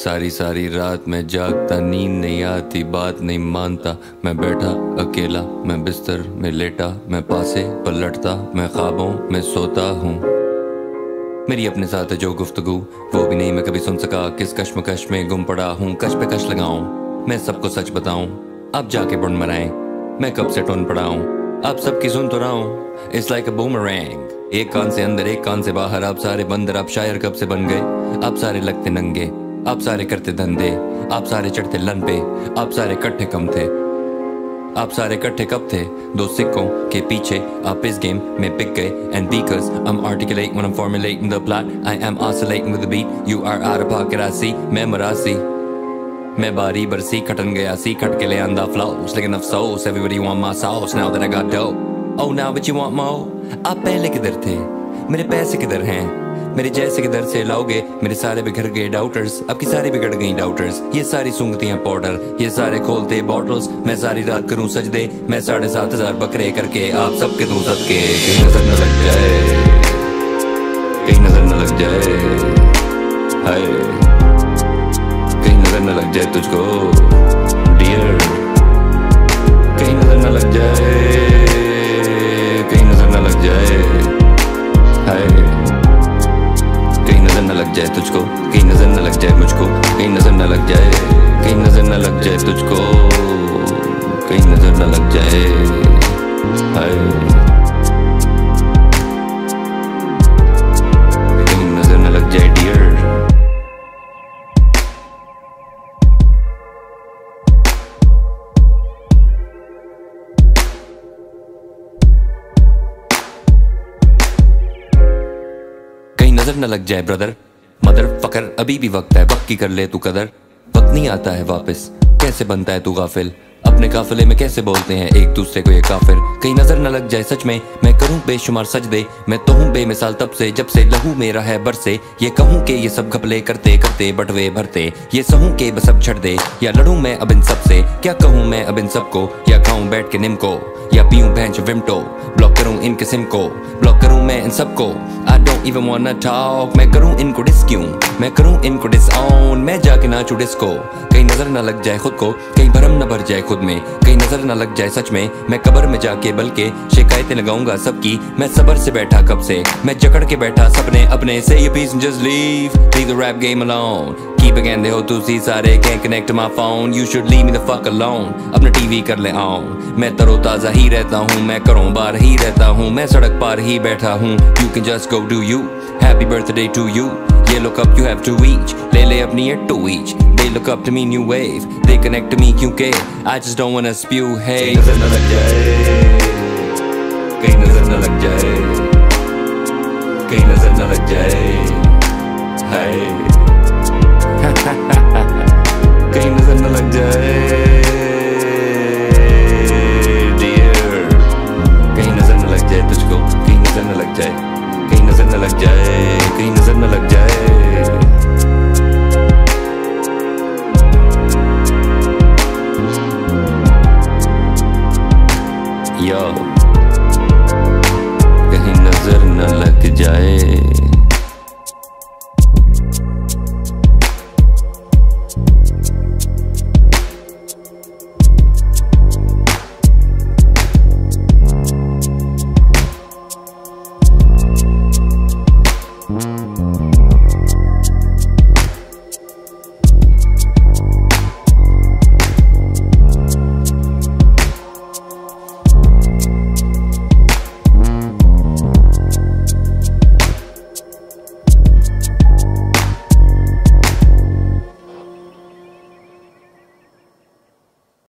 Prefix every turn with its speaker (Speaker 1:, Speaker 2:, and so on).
Speaker 1: सारी सारी रात मैं जागता, नींद नहीं आती, बात नहीं मानता। मैं बैठा अकेला, मैं बिस्तर में लेटा, मैं पासे पलटता, मैं ख्वाबों में सोता हूँ। मेरी अपने साथ है जो गुफ्तगू, वो भी नहीं मैं कभी सुन सका। किस कश्मकश में गुम पड़ा हूँ, कश पे कश लगाऊं, मैं सबको सच बताऊं। अब जाके बुन मराएं, मैं कब से टुन पड़ा हूँ, अब सबकी सुन तो रहा हूँ। इट्स लाइक अ बूमरैंग, एक कान से अंदर एक कान से बाहर। आप सारे बंदर, आप शायर कब से बन गए। आप सारे लगते नंगे, आप सारे करते धंधे, आप सारे चढ़ते लन पे, आप सारे कट्ठे कम थे। आप सारे इकट्ठे कब थे, दो सिक्कों के पीछे आप इस गेम में पिक गए। And because I'm articulate when I'm formulating the plot, I am oscillating with the beat, you are out of pocket I see। मैं मरासी, मैं बारी बरसी, खटन गया सी, खट के ले आंदा flows, लेकिन अफसोस everybody want my sauce now that I got dope। Oh now but you want more। आप पहले किधर थे, मेरे पैसे किधर हैं, मेरे जैसे किधर से लाओगे। मेरे सारे बिखर गए डाउटर्स, अब की सारी बिगड़ गई डाउटर्स। ये सारी सूंघती हैं पाउडर, ये सारे खोलते बॉटल्स। मैं सारी रात करूं सजदे, मैं 7,500 बकरे करके आप सबके दूं सदके। कहीं नजर न लग जाए, कहीं नजर न लग जाए, हाय कहीं नजर न लग जाए तुझको डियर। कहीं नजर न लग जाए, कहीं नजर न लग जाए, हाय कहीं नजर न लग जाए तुझको, कहीं नजर न लग जाए मुझको, कहीं नजर न लग जाए, कहीं नजर न लग जाए तुझको, कहीं नजर न लग जाए, हाय कहीं नजर न लग जाए डियर। नजर न लग जाए ब्रदर, मदर फकर अभी भी वक्त है, वक्त की कर ले तू कदर। वक्त नहीं आता है वापस, कैसे बनता है तू गाफिल, अपने काफिले में कैसे बोलते हैं एक दूसरे को ये काफिर। कहीं नजर न लग जाए सच में, मैं करूं बेशुमार सजदे, मैं तो हूं बेमिसाल तब से जब से लहू मेरा है बरसे। ये कहूं कि ये सब घपले करते करते बटवे भरते, ये सहूं के बस अब छड़ दे, या लड़ूं मैं अब इन सब से। क्या कहूं मैं अब इन सबको, या खाऊं बैठ के निम को, या पीऊं भैंस विमटो। ब्लॉक करूं इन किस्म को, ब्लॉक करूं मैं इन सबको। I don't even wanna talk, मैं करूं इनको डिस क्यों, मैं करूं इनको डिस ऑन, मैं जाके नाचूं डिस्को। कहीं नजर न लग जाए खुद को, कहीं भरम न भर जाए खुद में, कहीं नजर न लग जाए सच में। मैं कब्र में जाके बल्कि शिकायतें लगाऊंगा सबकी, मैं सबर से बैठा कब से, मैं जकड़ के बैठा सपने अपने से। ये peace just leave the rap game alone। Keep कहते हो तुसी सारे, can't connect to my phone, you should leave me the fuck alone। अपना टीवी कर ले ऑन, मैं तरोताजा ही रहता हूँ, मैं घरों बाहर ही रहता हूँ, मैं सड़क पार ही बैठा हूँ। You can just go do you, happy birthday to you। ये look up you have to reach, ले ले अपनी ये to each। They look up to me new wave, they connect to me क्योंकि I just don't wanna spew hate। कहीं नजर न लग जाए, कहीं नजर न लग जाए, कहीं नजर न लग जाए, हाय कहीं नजर न लग जाए डियर। कहीं नजर न लग जाए तुझको, कहीं नजर न लग जाए, कहीं नजर न लग जाए, कहीं नजर न लग जाए। यो कहीं नजर न लग जाए।